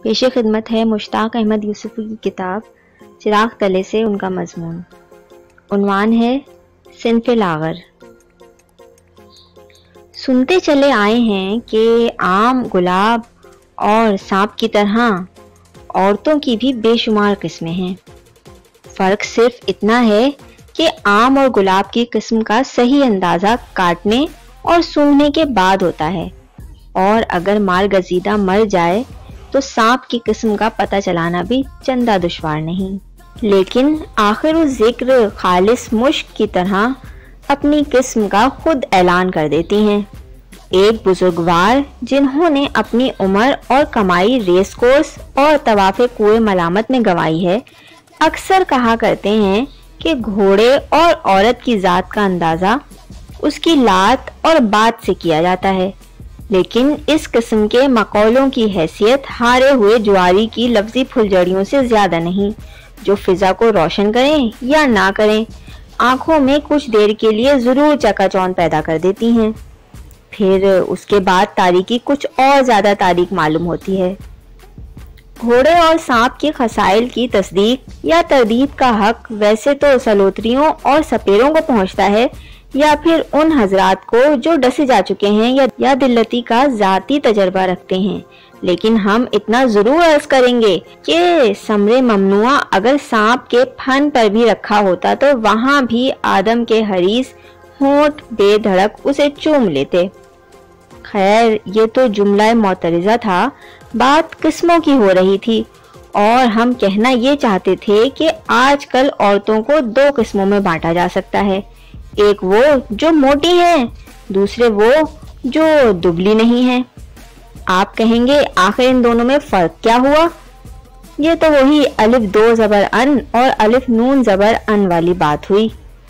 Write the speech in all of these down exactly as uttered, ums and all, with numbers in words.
پیش خدمت ہے مشتاق احمد یوسفی کی کتاب چراغ تلے سے ان کا مضمون۔ عنوان ہے صنف لاغر۔ سنتے چلے آئے ہیں کہ آم، گلاب اور سانپ کی طرح عورتوں کی بھی بے شمار قسمیں ہیں۔ فرق صرف اتنا ہے کہ آم اور گلاب کی قسم کا صحیح اندازہ کاٹنے اور سونگھنے کے بعد ہوتا ہے، اور اگر مال گزیدہ مر جائے تو سانپ کی قسم کا پتہ چلانا بھی چندہ دشوار نہیں۔ لیکن آخر الذکر خالص مشک کی طرح اپنی قسم کا خود اعلان کر دیتی ہیں۔ ایک بزرگوار جنہوں نے اپنی عمر اور کمائی ریس کورس اور طواف کوہ ملامت میں گنوائی ہے، اکثر کہا کرتے ہیں کہ گھوڑے اور عورت کی ذات کا اندازہ اس کی لات اور بات سے کیا جاتا ہے، لیکن اس قسم کے مقولوں کی حیثیت ہارے ہوئے جواری کی لفظی پھلجڑیوں سے زیادہ نہیں، جو فضا کو روشن کریں یا نہ کریں آنکھوں میں کچھ دیر کے لیے ضرور چکا چوند پیدا کر دیتی ہیں، پھر اس کے بعد تاریکی کچھ اور زیادہ تاریک معلوم ہوتی ہے۔ گھوڑے اور سانپ کے خصائل کی تصدیق یا تردید کا حق ویسے تو سلوتریوں اور سپیروں کو پہنچتا ہے، یا پھر ان حضرات کو جو ڈسے جا چکے ہیں یا دلتی کا ذاتی تجربہ رکھتے ہیں، لیکن ہم اتنا ضرور عرض کریں گے کہ ثمر ممنوعہ اگر سانپ کے پھن پر بھی رکھا ہوتا تو وہاں بھی آدم کے حریص ہونٹ بے دھڑک اسے چوم لیتے۔ خیر، یہ تو جملہ معترضہ تھا، بات قسموں کی ہو رہی تھی، اور ہم کہنا یہ چاہتے تھے کہ آج کل عورتوں کو دو قسموں میں بانٹا جا سکتا ہے، ایک وہ جو موٹی ہیں، دوسرے وہ جو دبلی نہیں ہیں۔ آپ کہیں گے آخر ان دونوں میں فرق کیا ہوا؟ یہ تو وہی الف دو زبر ان اور الف نون زبر ان والی بات ہوئی،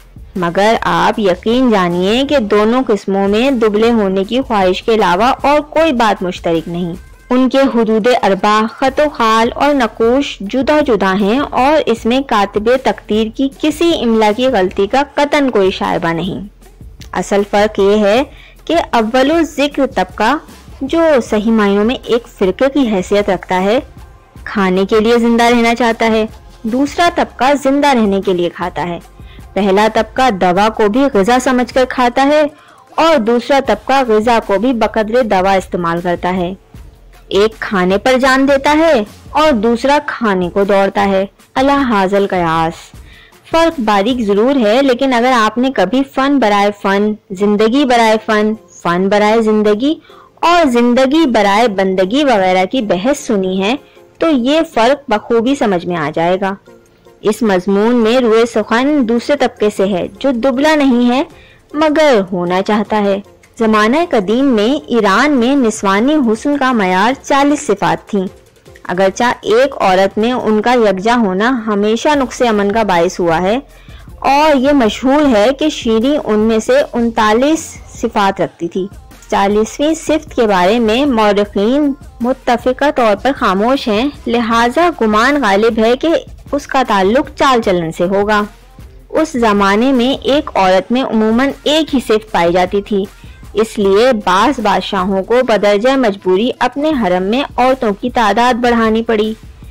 مگر آپ یقین جانیے کہ دونوں قسموں میں دبلے ہونے کی خواہش کے علاوہ اور کوئی بات مشترک نہیں۔ ان کے حدود اربع، خط و خال اور نقوش جدا جدا ہیں، اور اس میں کاتب تقدیر کی کسی املا کی غلطی کا قطعاً کوئی شائبہ نہیں۔ اصل فرق یہ ہے کہ اول ذکر طبقہ جو صحیح معنوں میں ایک فرقے کی حیثیت رکھتا ہے، کھانے کے لیے زندہ رہنا چاہتا ہے، دوسرا طبقہ زندہ رہنے کے لیے کھاتا ہے۔ پہلا طبقہ دوا کو بھی غذا سمجھ کر کھاتا ہے، اور دوسرا طبقہ غذا کو بھی بقدر دوا استعمال کرتا ہے۔ ایک کھانے پر جان دیتا ہے اور دوسرا کھانے کو دوڑتا ہے۔ الا حاصل قیاس۔ فرق باریک ضرور ہے، لیکن اگر آپ نے کبھی فن برائے فن، زندگی برائے فن، فن برائے زندگی اور زندگی برائے بندگی وغیرہ کی بحث سنی ہے تو یہ فرق بخوبی سمجھ میں آ جائے گا۔ اس مضمون میں روئے سخن دوسرے طبقے سے ہے جو دبلا نہیں ہے مگر ہونا چاہتا ہے۔ زمانہ قدیم میں ایران میں نسوانی حسن کا معیار چالیس صفات تھیں، اگرچہ ایک عورت میں ان کا یکجا ہونا ہمیشہ نقص امن کا باعث ہوا ہے، اور یہ مشہور ہے کہ شیریں ان میں سے انتالیس صفات رکھتی تھی۔ چالیسویں صفت کے بارے میں مورخین متفقہ طور پر خاموش ہیں، لہٰذا گمان غالب ہے کہ اس کا تعلق چال چلن سے ہوگا۔ اس زمانے میں ایک عورت میں عموماً ایک ہی صفت پائی جاتی تھی، اس لیے بعض بادشاہوں کو بدرجہ مجبوری اپنے حرم میں عورتوں کی تعداد بڑھانی پڑی۔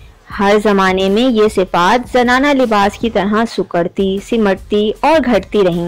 ہر زمانے میں یہ صفات زنانہ لباس کی طرح سکڑتی، سمٹتی اور گھٹتی رہیں۔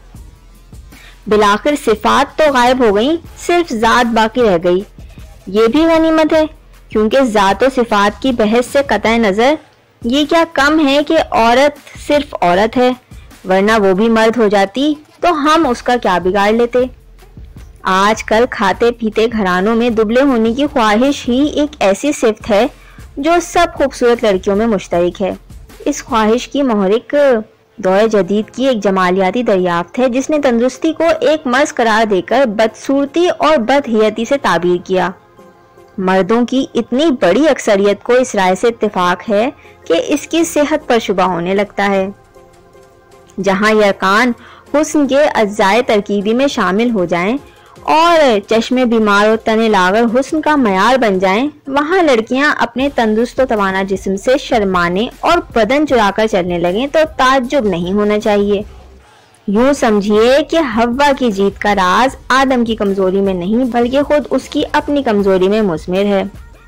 بالآخر صفات تو غائب ہو گئیں، صرف ذات باقی رہ گئی۔ یہ بھی غنیمت ہے، کیونکہ ذات و صفات کی بحث سے قطع نظر یہ کیا کم ہے کہ عورت صرف عورت ہے، ورنہ وہ بھی مرد ہو جاتی تو ہم اس کا کیا بگاڑ لیتے۔ آج کل کھاتے پیتے گھرانوں میں دبلے ہونے کی خواہش ہی ایک ایسی صفت ہے جو سب خوبصورت لڑکیوں میں مشترک ہے۔ اس خواہش کی محرک دور جدید کی ایک جمالیاتی دریافت ہے جس نے تندرستی کو ایک مرض قرار دے کر بدصورتی اور بدہیئتی سے تعبیر کیا۔ مردوں کی اتنی بڑی اکثریت کو اس رائے سے اتفاق ہے کہ اس کی صحت پر شبہ ہونے لگتا ہے۔ جہاں یہ ارکان حسن کے اجزائے ترکیبی میں شامل ہو جائیں اور چشم بیمار و تن لاغر حسن کا معیار بن جائیں، وہاں لڑکیاں اپنے تندرست و توانا جسم سے شرمانے اور بدن چرا کر چلنے لگیں تو تعجب نہیں ہونا چاہیے۔ یوں سمجھیے کہ حوا کی جیت کا راز آدم کی کمزوری میں نہیں بلکہ خود اس کی اپنی کمزوری میں مضمر ہے۔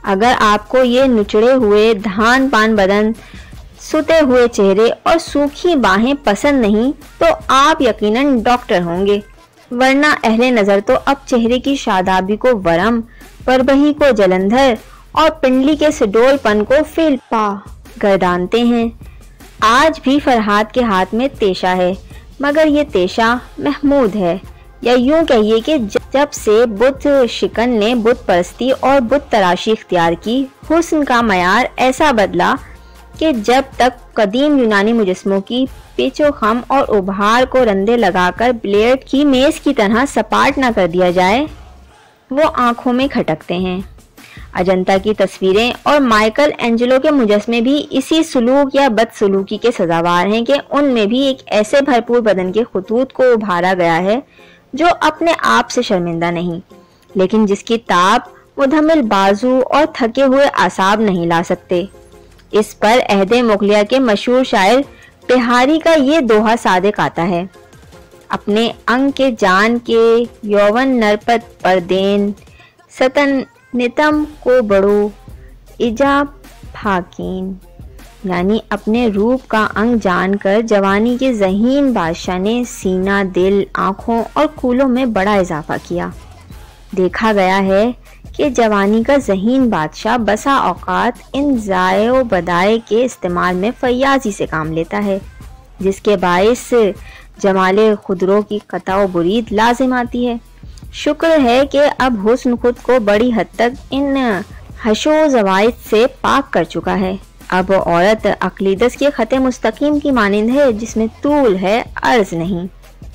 اگر آپ کو یہ نچڑے ہوئے دھان پان بدن، سوتے ہوئے چہرے اور سوکھی باہیں پسند نہیں تو آپ یقیناً ڈاکٹر ہوں گے، ورنہ اہل نظر تو اب چہرے کی شادابی کو ورم، پربہی کو جلندھر اور پنڈلی کے سڈول پن کو فیل پا گردانتے ہیں۔ آج بھی فرحات کے ہاتھ میں تیشہ ہے، مگر یہ تیشہ محمود ہے، یا یوں کہیے کہ جب سے بت شکن نے بت پرستی اور بت تراشی اختیار کی، حسن کا معیار ایسا بدلا کہ جب تک قدیم یونانی مجسموں کی پیچ و خم اور ابھار کو رندے لگا کر بلیڈ کی میز کی طرح سپاٹ نہ کر دیا جائے، وہ آنکھوں میں کھٹکتے ہیں۔ اجنتا کی تصویریں اور مائیکل اینجلو کے مجسمے بھی اسی سلوک یا بد سلوکی کے سزاوار ہیں کہ ان میں بھی ایک ایسے بھرپور بدن کے خطوط کو ابھارا گیا ہے جو اپنے آپ سے شرمندہ نہیں، لیکن جس کی تاب مدھمل بازو اور تھکے ہوئے اعصاب نہیں لا سکتے۔ اس پر عہد مغلیہ کے مشہور شاعر بہاری کا یہ دوہا صادق آتا ہے: اپنے انگ کے جان کے یوون نرپت پردین، ستن نتم کو بڑو ایجاب بھاکین، یعنی اپنے روپ کا انگ جان کر جوانی کے ذہین بادشاہ نے سینہ، دل، آنکھوں اور کولوں میں بڑا اضافہ کیا۔ دیکھا گیا ہے کہ جوانی کا ذہین بادشاہ بسا اوقات ان ضائع و بدائع کے استعمال میں فیاضی سے کام لیتا ہے، جس کے باعث جمال خودرو کی قطع و برید لازم آتی ہے۔ شکر ہے کہ اب حسن خود کو بڑی حد تک ان حشو و زوائد سے پاک کر چکا ہے۔ اب عورت اقلیدس کے خط مستقیم کی مانند ہے جس میں طول ہے، عرض نہیں۔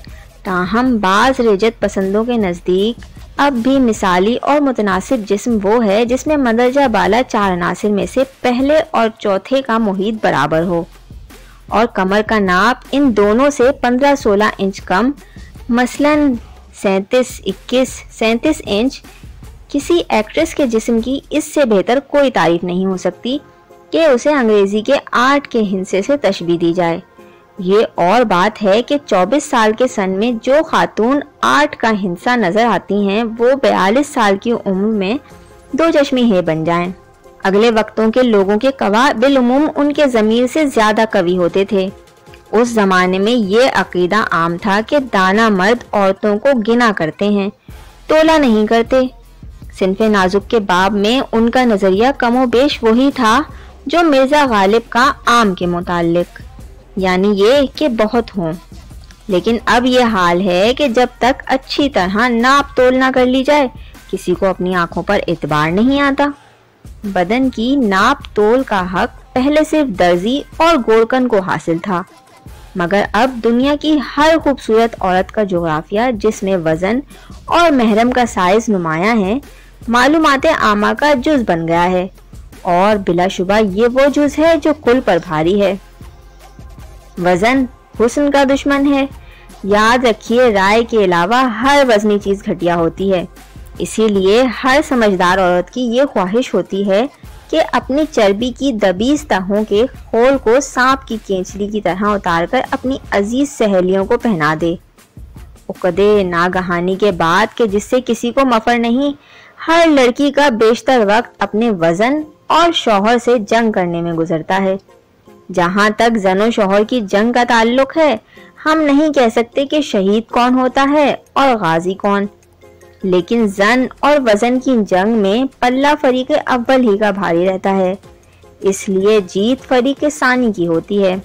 تاہم بعض رجت پسندوں کے نزدیک اب بھی مثالی اور متناسب جسم وہ ہے جس میں مندرجہ بالا چار عناصر میں سے پہلے اور چوتھے کا محیط برابر ہو، اور کمر کا ناپ ان دونوں سے پندرہ سولہ انچ کم، مثلاً سینتیس اکیس سینتیس انچ۔ کسی ایکٹریس کے جسم کی اس سے بہتر کوئی تعریف نہیں ہو سکتی کہ اسے انگریزی کے آٹھ کے ہندسے سے تشبیہ دی جائے۔ یہ اور بات ہے کہ چوبیس سال کے سن میں جو خاتون آٹھ کا ہندسہ نظر آتی ہیں وہ بیالیس سال کی عمر میں دو چشمی ہے بن جائیں۔ اگلے وقتوں کے لوگوں کے قوا بالعموم ان کے ضمیر سے زیادہ قوی ہوتے تھے۔ اس زمانے میں یہ عقیدہ عام تھا کہ دانا مرد عورتوں کو گنا کرتے ہیں، تولا نہیں کرتے۔ صنف نازک کے باب میں ان کا نظریہ کم و بیش وہی تھا جو مرزا غالب کا عام کے متعلق، یعنی یہ کہ بہت ہوں۔ لیکن اب یہ حال ہے کہ جب تک اچھی طرح ناپ تول نہ کر لی جائے کسی کو اپنی آنکھوں پر اعتبار نہیں آتا۔ بدن کی ناپ تول کا حق پہلے صرف درزی اور گورکن کو حاصل تھا، مگر اب دنیا کی ہر خوبصورت عورت کا جغرافیہ جس میں وزن اور محرم کا سائز نمایاں ہے، معلومات عامہ کا جز بن گیا ہے، اور بلا شبہ یہ وہ جز ہے جو کل پر بھاری ہے۔ وزن حسن کا دشمن ہے۔ یاد رکھیے، رائے کے علاوہ ہر وزنی چیز گھٹیا ہوتی ہے، اسی لیے ہر سمجھدار عورت کی یہ خواہش ہوتی ہے کہ اپنی چربی کی دبیز تہوں کے خول کو سانپ کی کینچلی کی طرح اتار کر اپنی عزیز سہیلیوں کو پہنا دے۔ عقدے ناگہانی کے بعد کہ جس سے کسی کو مفر نہیں، ہر لڑکی کا بیشتر وقت اپنے وزن اور شوہر سے جنگ کرنے میں گزرتا ہے۔ جہاں تک زن و شوہر کی جنگ کا تعلق ہے، ہم نہیں کہہ سکتے کہ شہید کون ہوتا ہے اور غازی کون، لیکن زن اور وزن کی جنگ میں پلہ فریق اول ہی کا بھاری رہتا ہے، اس لیے جیت فریق ثانی کی ہوتی ہے۔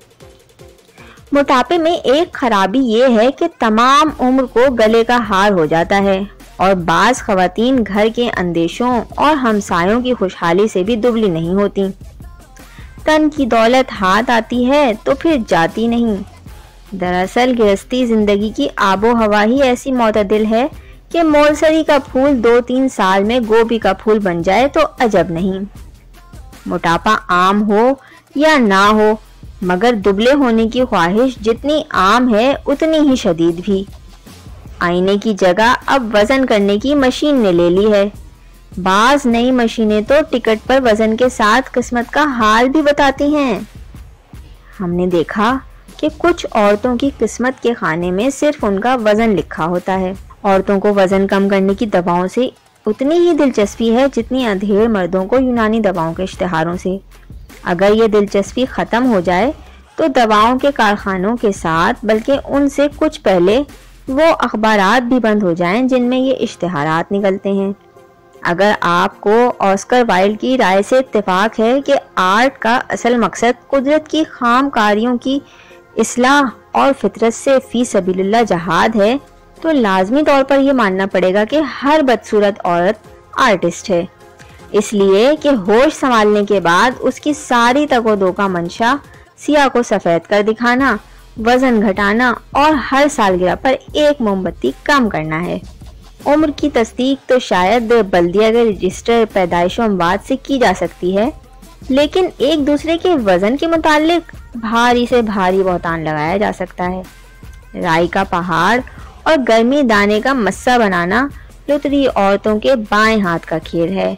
موٹاپے میں ایک خرابی یہ ہے کہ تمام عمر کو گلے کا ہار ہو جاتا ہے، اور بعض خواتین گھر کے اندیشوں اور ہمسایوں کی خوشحالی سے بھی دبلی نہیں ہوتی۔ تن کی دولت ہاتھ آتی ہے تو پھر جاتی نہیں۔ دراصل گرہستی زندگی کی آب و ہوا ہی ایسی معتدل ہے کہ مولسری کا پھول دو تین سال میں گوبھی کا پھول بن جائے تو عجب نہیں۔ موٹاپا عام ہو یا نہ ہو، مگر دبلے ہونے کی خواہش جتنی عام ہے اتنی ہی شدید بھی۔ آئینے کی جگہ اب وزن کرنے کی مشین نے لے لی ہے۔ بعض نئی مشینیں تو ٹکٹ پر وزن کے ساتھ قسمت کا حال بھی بتاتی ہیں۔ ہم نے دیکھا کہ کچھ عورتوں کی قسمت کے خانے میں صرف ان کا وزن لکھا ہوتا ہے۔ عورتوں کو وزن کم کرنے کی دواؤں سے اتنی ہی دلچسپی ہے جتنی اندھیر مردوں کو یونانی دواؤں کے اشتہاروں سے۔ اگر یہ دلچسپی ختم ہو جائے تو دواؤں کے کارخانوں کے ساتھ بلکہ ان سے کچھ پہلے وہ اخبارات بھی بند ہو جائیں جن میں یہ اشتہارات نکلتے ہیں۔ اگر آپ کو آسکر وائلڈ کی رائے سے اتفاق ہے کہ آرٹ کا اصل مقصد قدرت کی خام کاریوں کی اصلاح اور فطرت سے فی سبیل اللہ جہاد ہے، تو لازمی طور پر یہ ماننا پڑے گا کہ ہر بدصورت عورت آرٹسٹ ہے، اس لیے کہ ہوش سنبھالنے کے بعد اس کی ساری تگ و دو کا منشا سیاہ کو سفید کر دکھانا، وزن گھٹانا اور ہر سالگرہ پر ایک موم بتی کم کرنا ہے۔ عمر کی تصدیق تو شاید بلدیہ کے رجسٹر پیدائش و اموات سے کی جا سکتی ہے، لیکن ایک دوسرے کے وزن کے متعلق بھاری سے بھاری بہتان لگایا جا سکتا ہے۔ رائی کا پہاڑ اور گرمی دانے کا مسا بنانا لتری عورتوں کے بائیں ہاتھ کا کھیل ہے۔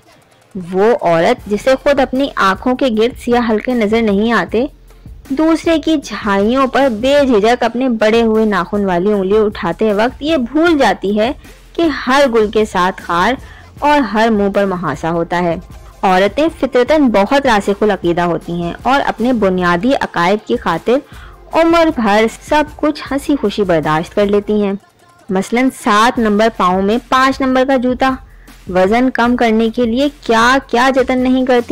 وہ عورت جسے خود اپنی آنکھوں کے گرد سیاہ حلقے نظر نہیں آتے، دوسرے کی جھائیوں پر بے جھجک اپنے بڑے ہوئے ناخن والی انگلی اٹھاتے وقت یہ بھول جاتی ہے کہ ہر گل کے ساتھ خار اور ہر منہ پر محاسا ہوتا ہے۔ عورتیں فطرتاً بہت راسخ العقیدہ ہوتی ہیں اور اپنے بنیادی عقائد کی خاطر عمر بھر سب کچھ ہنسی خوشی برداشت کر لیتی ہیں۔ مثلاً سات نمبر پاؤں میں پانچ نمبر کا جوتا، وزن کم کرنے کے لیے کیا کیا جتن نہیں کرتی،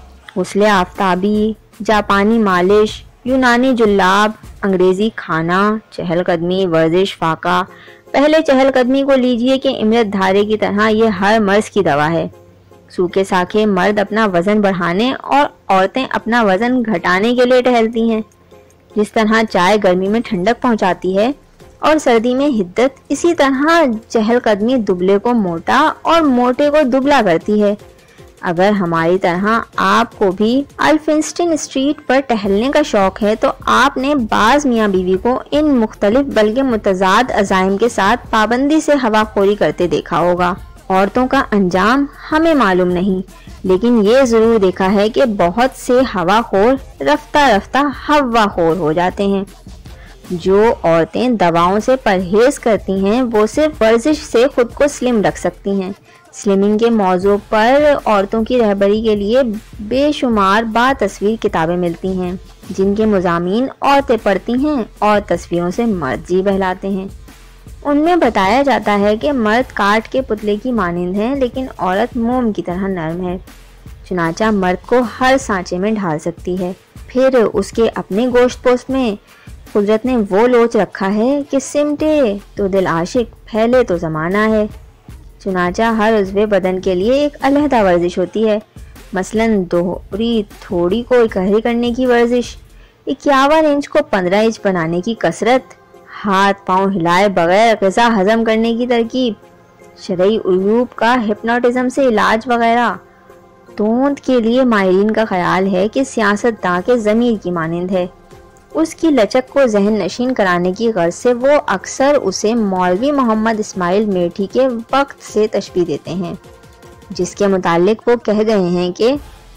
غسل آفتابی، جاپانی مالش، یونانی جلاب، انگریزی کھانا، چہل قدمی، ورزش، فاقہ۔ پہلے چہل قدمی کو لیجئے کہ امرت دھارے کی طرح یہ ہر مرض کی دوا ہے۔ سوکھے ساکھے مرد اپنا وزن بڑھانے اور عورتیں اپنا وزن گھٹانے کے لیے ٹہلتی ہیں۔ جس طرح چائے گرمی میں ٹھنڈک پہنچاتی ہے اور سردی میں حدت، اسی طرح چہل قدمی دبلے کو موٹا اور موٹے کو دبلا کرتی ہے۔ اگر ہماری طرح آپ کو بھی الفنسٹن اسٹریٹ پر ٹہلنے کا شوق ہے تو آپ نے بعض میاں بیوی کو ان مختلف بلکہ متضاد عزائم کے ساتھ پابندی سے ہوا خوری کرتے دیکھا ہوگا۔ عورتوں کا انجام ہمیں معلوم نہیں، لیکن یہ ضرور دیکھا ہے کہ بہت سے ہوا خور رفتہ رفتہ ہوا خور ہو جاتے ہیں۔ جو عورتیں دواؤں سے پرہیز کرتی ہیں وہ صرف ورزش سے خود کو سلم رکھ سکتی ہیں۔ سلمنگ کے موضوع پر عورتوں کی رہبری کے لیے بے شمار با تصویر کتابیں ملتی ہیں جن کے مضامین عورتیں پڑھتی ہیں اور تصویروں سے مرد جی بہلاتے ہیں۔ ان میں بتایا جاتا ہے کہ مرد کاٹ کے پتلے کی مانند ہے لیکن عورت موم کی طرح نرم ہے، چنانچہ مرد کو ہر سانچے میں ڈھال سکتی ہے۔ پھر اس کے اپنے گوشت پوست میں قدرت نے وہ لوچ رکھا ہے کہ سمٹے تو دل عاشق، پھیلے تو زمانہ ہے۔ چنانچہ ہر عضو بدن کے لیے ایک علیحدہ ورزش ہوتی ہے، مثلاً دوہری تھوڑی کو اکہری کرنے کی ورزش، اکیاون انچ کو پندرہ انچ بنانے کی کسرت، ہاتھ پاؤں ہلائے بغیر غذا ہضم کرنے کی ترکیب، شرعی عیوب کا ہپنوٹزم سے علاج وغیرہ۔ توند کے لیے ماہرین کا خیال ہے کہ سیاست داں کے ضمیر کی مانند ہے، اس کی لچک کو ذہن نشین کرانے کی غرض سے وہ اکثر اسے مولوی محمد اسماعیل میٹھی کے وقت سے تشبیہ دیتے ہیں، جس کے متعلق وہ کہہ گئے ہیں کہ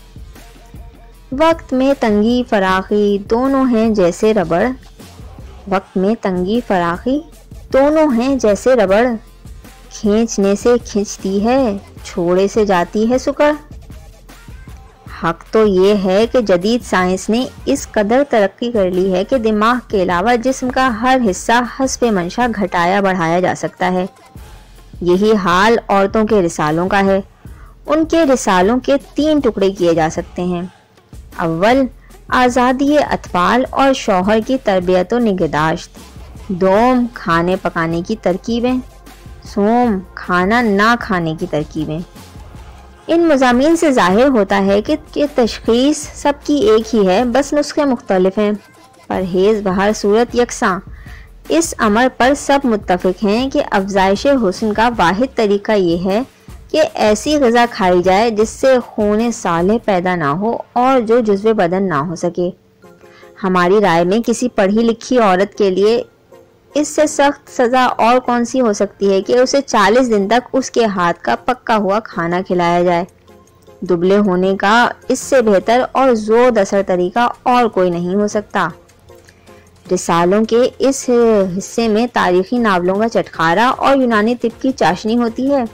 وقت میں تنگی فراخی دونوں ہیں جیسے ربڑ، وقت میں تنگی فراخی دونوں ہیں جیسے ربڑ، کھینچنے سے کھنچتی ہے چھوڑے سے جاتی ہے سکڑ۔ حق تو یہ ہے کہ جدید سائنس نے اس قدر ترقی کر لی ہے کہ دماغ کے علاوہ جسم کا ہر حصہ حسب منشا گھٹایا بڑھایا جا سکتا ہے۔ یہی حال عورتوں کے رسالوں کا ہے۔ ان کے رسالوں کے تین ٹکڑے کیے جا سکتے ہیں۔ اول، آزادی اطفال اور شوہر کی تربیت و نگہداشت۔ دوم، کھانے پکانے کی ترکیبیں۔ سوم، کھانا نہ کھانے کی ترکیبیں۔ ان مضامین سے ظاہر ہوتا ہے کہ کہ تشخیص سب کی ایک ہی ہے، بس نسخے مختلف ہیں۔ پرہیز بہر صورت یکساں۔ اس امر پر سب متفق ہیں کہ افزائش حسن کا واحد طریقہ یہ ہے کہ ایسی غذا کھائی جائے جس سے خون صالح پیدا نہ ہو اور جو جزو بدن نہ ہو سکے۔ ہماری رائے میں کسی پڑھی لکھی عورت کے لیے اس سے سخت سزا اور کون سی ہو سکتی ہے کہ اسے چالیس دن تک اس کے ہاتھ کا پکا ہوا کھانا کھلایا جائے۔ دبلے ہونے کا اس سے بہتر اور زود اثر طریقہ اور کوئی نہیں ہو سکتا۔ رسالوں کے اس حصے میں تاریخی ناولوں کا چٹخارا اور یونانی طب کی چاشنی ہوتی ہے۔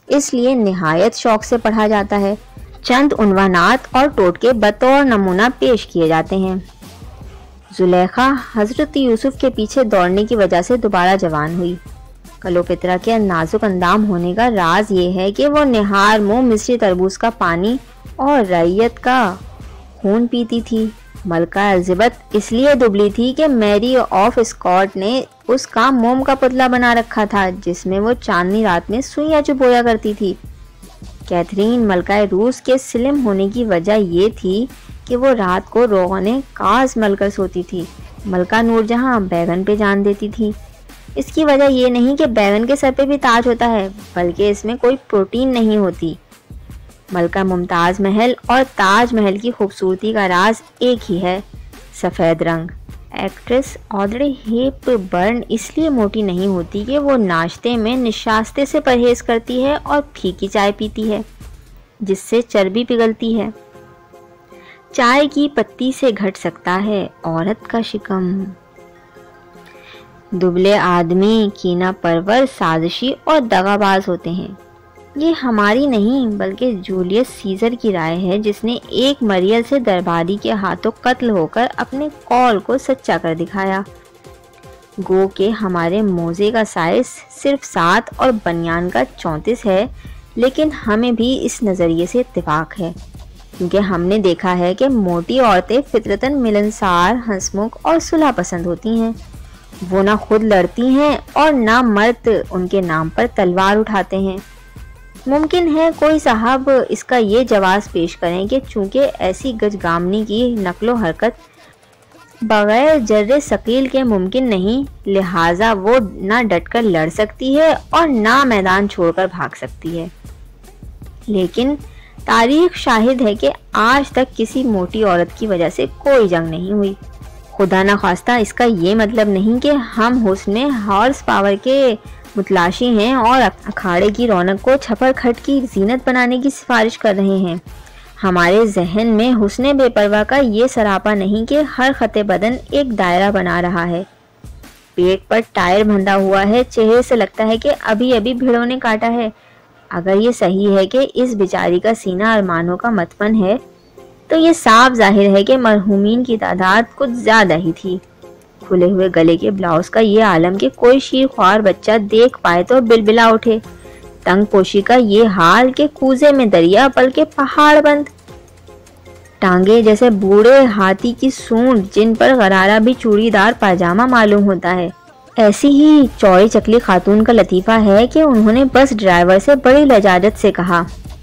اس لیے نہایت شوق سے پڑھا جاتا ہے۔ چند عنوانات اور ٹوٹکے بطور نمونہ پیش کیے جاتے ہیں۔ زلیخا حضرت یوسف کے پیچھے دوڑنے کی وجہ سے دوبارہ جوان ہوئی۔ کلوپترا کے نازک اندام ہونے کا راز یہ ہے کہ وہ نہار منہ مصری تربوز کا پانی اور رعیت کا خون پیتی تھی۔ ملکہ الزبتھ اس لیے دبلی تھی کہ میری آف اسکاٹ نے اس کا موم کا پتلا بنا رکھا تھا جس میں وہ چاندنی رات میں سوئیاں چبویا کرتی تھی۔ کیتھرین ملکہ روس کے سلم ہونے کی وجہ یہ تھی کہ وہ رات کو روغن کاز مل کر سوتی تھی۔ ملکہ نور جہاں بیگن پہ جان دیتی تھی۔ اس کی وجہ یہ نہیں کہ بیگن کے سر پہ بھی تاج ہوتا ہے، بلکہ اس میں کوئی پروٹین نہیں ہوتی۔ ملکہ ممتاز محل اور تاج محل کی خوبصورتی کا راز ایک ہی ہے، سفید رنگ۔ ایکٹریس آڈرے ہیپ برن اس لیے موٹی نہیں ہوتی کہ وہ ناشتے میں نشاستے سے پرہیز کرتی ہے اور پھیکی چائے پیتی ہے جس سے چربی پگھلتی ہے۔ چائے کی پتی سے گھٹ سکتا ہے عورت کا شکم۔ دبلے آدمی کینہ پرور، سازشی اور دغا باز ہوتے ہیں۔ یہ ہماری نہیں بلکہ جولیس سیزر کی رائے ہے، جس نے ایک مریل سے درباری کے ہاتھوں قتل ہو کر اپنے قول کو سچا کر دکھایا۔ گو کہ ہمارے موزے کا سائز صرف سات اور بنیان کا چونتیس ہے، لیکن ہمیں بھی اس نظریے سے اتفاق ہے کیونکہ ہم نے دیکھا ہے کہ موٹی عورتیں فطرتاً ملنسار، ہنسمکھ اور صلح پسند ہوتی ہیں۔ وہ نہ خود لڑتی ہیں اور نہ مرد ان کے نام پر تلوار اٹھاتے ہیں۔ ممکن ہے کوئی صاحب اس کا یہ جواز پیش کریں کہ چونکہ ایسی گجگامنی کی نقل و حرکت بغیر جر ثقیل کے ممکن نہیں، لہٰذا وہ نہ ڈٹ کر لڑ سکتی ہے اور نہ میدان چھوڑ کر بھاگ سکتی ہے۔ لیکن تاریخ شاہد ہے کہ آج تک کسی موٹی عورت کی وجہ سے کوئی جنگ نہیں ہوئی۔ خدا نخواستہ اس کا یہ مطلب نہیں کہ ہم حسن میں ہارس پاور کے متلاشی ہیں اور اکھاڑے کی رونق کو چھپر کھٹ کی زینت بنانے کی سفارش کر رہے ہیں۔ ہمارے ذہن میں حسن بے پرواہ کا یہ سراپا نہیں کہ ہر خط بدن ایک دائرہ بنا رہا ہے، پیٹ پر ٹائر بندھا ہوا ہے، چہرے سے لگتا ہے کہ ابھی ابھی بھیڑوں نے کاٹا ہے۔ اگر یہ صحیح ہے کہ اس بیچاری کا سینہ ارمانوں کا مدفن ہے تو یہ صاف ظاہر ہے کہ مرحومین کی تعداد کچھ زیادہ ہی تھی۔ کھلے ہوئے گلے کے بلاؤز کا یہ عالم کہ کوئی شیر خوار بچہ دیکھ پائے تو بلبلا اٹھے، تنگ پوشی کا یہ حال کہ کوزے میں دریا بلکہ پہاڑ بند، ٹانگے جیسے بوڑھے ہاتھی کی سونڈ جن پر غرارہ بھی چوڑی دار پاجامہ معلوم ہوتا ہے۔ ایسی ہی چوڑی چکلی خاتون کا لطیفہ ہے کہ انہوں نے بس ڈرائیور سے بڑی لجاجت سے کہا،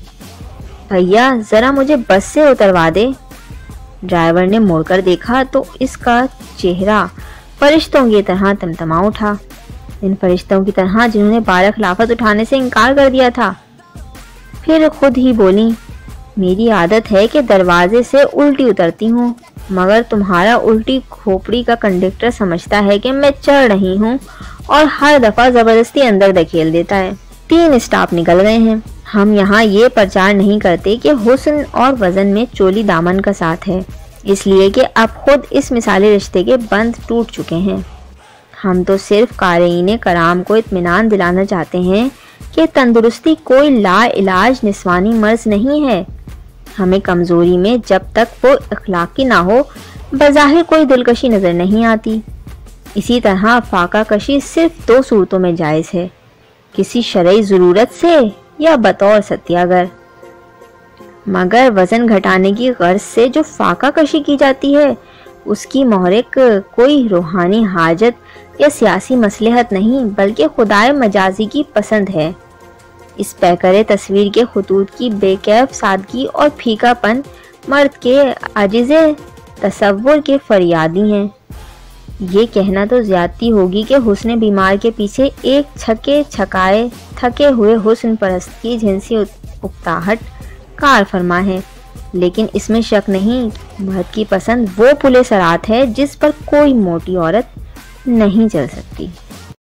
بھیا ذرا مجھے بس سے اتروا دے۔ ڈرائیور نے مڑ کر دیکھا تو اس کا چہرہ فرشتوں کی طرح تمتما اٹھا، ان فرشتوں کی طرح جنہوں نے بارہ خلافت اٹھانے سے انکار کر دیا تھا۔ پھر خود ہی بولی، میری عادت ہے کہ دروازے سے الٹی اترتی ہوں، مگر تمہارا الٹی کھوپڑی کا کنڈکٹر سمجھتا ہے کہ میں چڑھ رہی ہوں اور ہر دفعہ زبردستی اندر دھکیل دیتا ہے۔ تین اسٹاپ نکل گئے ہیں۔ ہم یہاں یہ پرچار نہیں کرتے کہ حسن اور وزن میں چولی دامن کا ساتھ ہے، اس لیے کہ اب خود اس مثالی رشتے کے بند ٹوٹ چکے ہیں۔ ہم تو صرف قارئین کرام کو اطمینان دلانا چاہتے ہیں کہ تندرستی کوئی لا علاج نسوانی مرض نہیں ہے۔ ہمیں کمزوری میں جب تک وہ اخلاقی نہ ہو بظاہر کوئی دلکشی نظر نہیں آتی۔ اسی طرح فاقہ کشی صرف دو صورتوں میں جائز ہے، کسی شرعی ضرورت سے یا بطور ستیاگر۔ مگر وزن گھٹانے کی غرض سے جو فاقہ کشی کی جاتی ہے اس کی محرک کوئی روحانی حاجت یا سیاسی مصلحت نہیں بلکہ خدائے مجازی کی پسند ہے۔ اس پیکر تصویر کے خطوط کی بے کیف سادگی اور پھیکا پن مرد کے عاجز تصور کے فریادی ہیں۔ یہ کہنا تو زیادتی ہوگی کہ حسن بیمار کے پیچھے ایک چھکے چھکائے تھکے ہوئے حسن پرست کی جنسی اکتاہٹ کار فرما ہے، لیکن اس میں شک نہیں، مرد کی پسند وہ پلے سرات ہے جس پر کوئی موٹی عورت نہیں چل سکتی۔